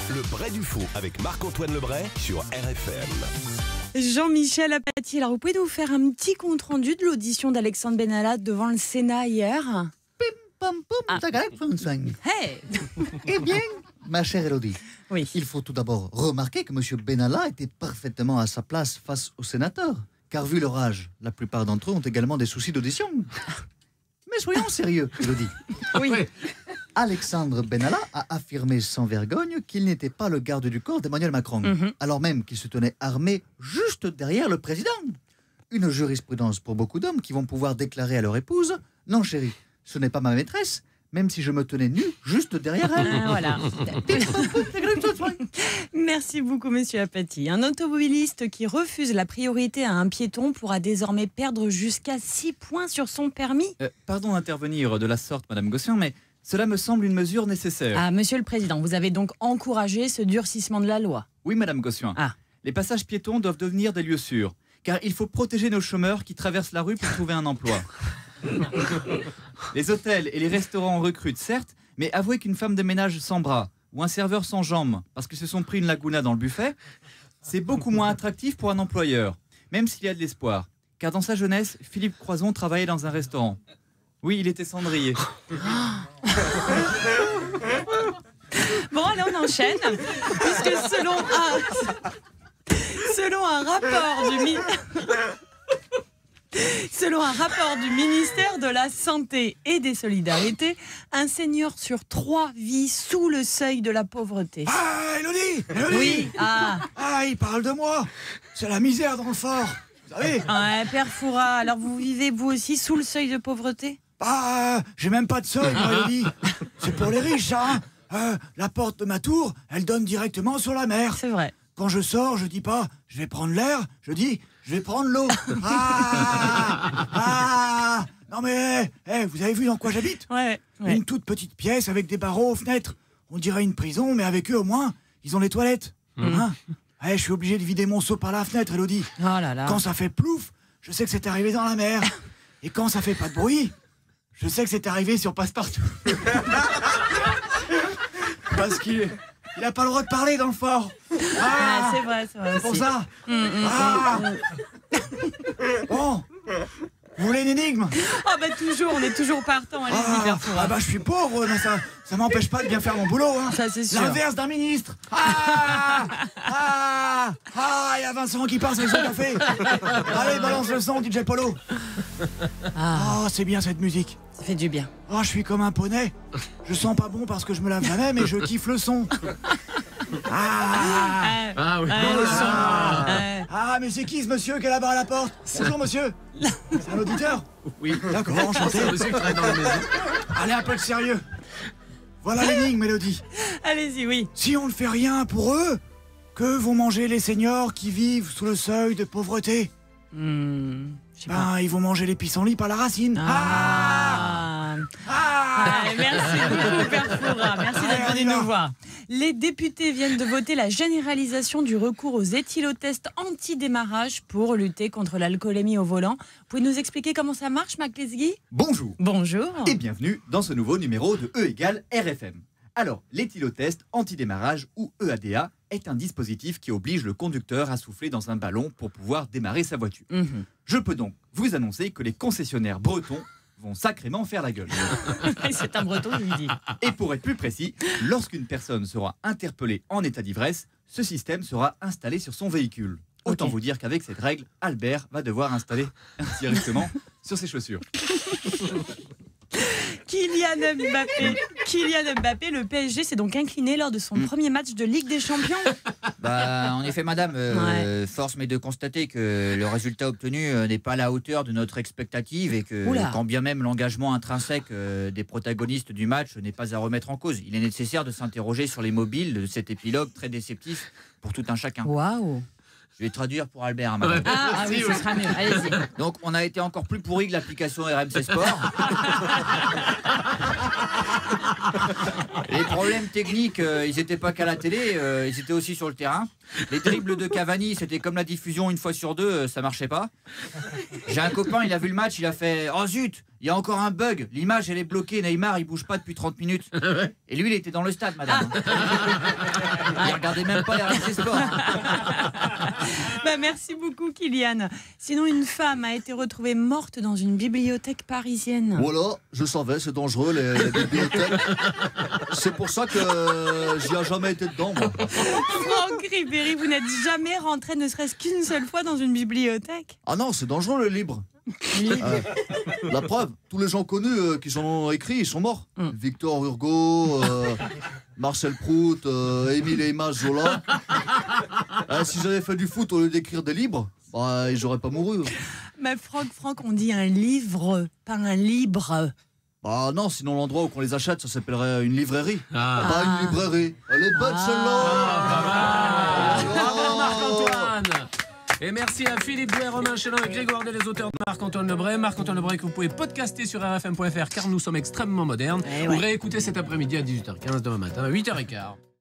Le Bray du Faux avec Marc-Antoine Lebray sur RFM. Jean-Michel Apathy, alors vous pouvez nous faire un petit compte-rendu de l'audition d'Alexandre Benalla devant le Sénat hier? Hey. Eh bien, ma chère Élodie, Oui. il faut tout d'abord remarquer que M. Benalla était parfaitement à sa place face aux sénateurs. Car vu leur âge, la plupart d'entre eux ont également des soucis d'audition. Mais soyons sérieux, Élodie. Oui. Alexandre Benalla a affirmé sans vergogne qu'il n'était pas le garde du corps d'Emmanuel Macron, alors même qu'il se tenait armé juste derrière le président. Une jurisprudence pour beaucoup d'hommes qui vont pouvoir déclarer à leur épouse « Non chérie, ce n'est pas ma maîtresse, même si je me tenais nu juste derrière elle. » Voilà. Merci beaucoup, monsieur Apathy. Un automobiliste qui refuse la priorité à un piéton pourra désormais perdre jusqu'à 6 points sur son permis. Pardon d'intervenir de la sorte, Madame Gosselin, mais cela me semble une mesure nécessaire. Ah, monsieur le Président, vous avez donc encouragé ce durcissement de la loi? Oui, Madame Gosselin. Ah. Les passages piétons doivent devenir des lieux sûrs, car il faut protéger nos chômeurs qui traversent la rue pour trouver un emploi. Les hôtels et les restaurants recrutent, certes, mais avouez qu'une femme de ménage sans bras ou un serveur sans jambes parce qu'ils se sont pris une laguna dans le buffet, c'est beaucoup moins attractif pour un employeur, même s'il y a de l'espoir. Car dans sa jeunesse, Philippe Croison travaillait dans un restaurant. Oui, il était cendrier. Bon, allez, on enchaîne. Puisque selon un rapport du ministère de la Santé et des Solidarités, un senior sur 3 vit sous le seuil de la pauvreté. Ah, Élodie, Oui, il parle de moi. C'est la misère dans le fort. Vous savez, ouais, Père Fouras, alors vous vivez vous aussi sous le seuil de pauvreté? j'ai même pas de seuil, moi, Élodie. C'est pour les riches, ça. La porte de ma tour, elle donne directement sur la mer. C'est vrai. Quand je sors, je dis pas « je vais prendre l'air », je dis « je vais prendre l'eau ». Non mais, vous avez vu dans quoi j'habite? Ouais. Une toute petite pièce avec des barreaux aux fenêtres. On dirait une prison, mais avec eux au moins, ils ont les toilettes. Hein? Je suis obligé de vider mon seau par la fenêtre, Élodie. Oh là là. Quand ça fait plouf, je sais que c'est arrivé dans la mer. Et quand ça fait pas de bruit, je sais que c'est arrivé sur Passepartout. Parce qu'il n'a pas le droit de parler dans le fort. C'est vrai. C'est pour aussi. ça. Bon, vous voulez une énigme? Ah bah toujours, on est toujours partant, allez-y, Père Fouras. Je suis pauvre, mais ça m'empêche pas de bien faire mon boulot. Hein. Ça, c'est sûr. L'inverse d'un ministre. Il y a Vincent qui passe avec son café. Allez, balance le son, DJ Polo. C'est bien cette musique. Ça fait du bien. Je suis comme un poney. Je sens pas bon parce que je me lave jamais, mais je kiffe le son. Mais c'est qui ce monsieur qui est là-bas à la porte? Bonjour monsieur. C'est un auditeur? Oui. D'accord, enchanté. Monsieur qui travaille dans la maison. Allez, un peu de sérieux. Voilà l'énigme, Mélodie. Allez-y, oui. Si on ne fait rien pour eux, que vont manger les seniors qui vivent sous le seuil de pauvreté? Je sais pas. Ils vont manger les pissenlits par la racine. Merci beaucoup, Père Fouras. Merci d'être venu nous voir. Les députés viennent de voter la généralisation du recours aux éthylotests anti-démarrage pour lutter contre l'alcoolémie au volant. Vous pouvez nous expliquer comment ça marche, Mac Lesguy? Bonjour. Bonjour. Et bienvenue dans ce nouveau numéro de E égale RFM. Alors, l'éthylotest anti-démarrage ou EADA est un dispositif qui oblige le conducteur à souffler dans un ballon pour pouvoir démarrer sa voiture. Je peux donc vous annoncer que les concessionnaires bretons vont sacrément faire la gueule. C'est un breton, je lui dis. Et pour être plus précis, lorsqu'une personne sera interpellée en état d'ivresse, ce système sera installé sur son véhicule. Autant vous dire qu'avec cette règle, Albert va devoir installer directement sur ses chaussures. Kylian Mbappé, le PSG s'est donc incliné lors de son premier match de Ligue des Champions. En effet, madame, force m'est de constater que le résultat obtenu n'est pas à la hauteur de notre expectative et que, quand bien même l'engagement intrinsèque des protagonistes du match n'est pas à remettre en cause, il est nécessaire de s'interroger sur les mobiles de cet épilogue très déceptif pour tout un chacun. Waouh! Je vais traduire pour Albert, hein, madame. Oui, ce sera mieux. Allez-y. Donc, on a été encore plus pourri que l'application RMC Sport. Les problèmes techniques, ils n'étaient pas qu'à la télé, ils étaient aussi sur le terrain. Les dribbles de Cavani, c'était comme la diffusion une fois sur deux, ça marchait pas. J'ai un copain, il a vu le match, il a fait « Oh zut, il y a encore un bug, l'image elle est bloquée, Neymar il bouge pas depuis 30 minutes. » Et lui il était dans le stade, madame. Il regardait même pas les RMC Sport. Merci beaucoup, Kylian. Sinon, une femme a été retrouvée morte dans une bibliothèque parisienne. Voilà, je savais, c'est dangereux les bibliothèques. C'est pour ça que j'y ai jamais été dedans, moi. Franck Ribéry, vous n'êtes jamais rentré ne serait-ce qu'une seule fois dans une bibliothèque? Ah non, c'est dangereux le livre. La preuve, tous les gens connus qui sont écrits, ils sont morts. Victor Hugo, Marcel Proust, Émile et Image Zola. Si j'avais fait du foot au lieu d'écrire des livres, ils n'auraient pas mouru. Mais Franck, on dit un livre, pas un libre. Bah non, sinon l'endroit où on les achète, ça s'appellerait une librairie. Pas une librairie. Elle est bête celle-là. Bravo Marc-Antoine. Et merci à Philippe Douai, Romain Chélan et Grégoire Day, les auteurs de Marc-Antoine Lebray. Marc-Antoine Lebray que vous pouvez podcaster sur rfm.fr car nous sommes extrêmement modernes. Ou réécouter cet après-midi à 18h15, demain matin à 8h15.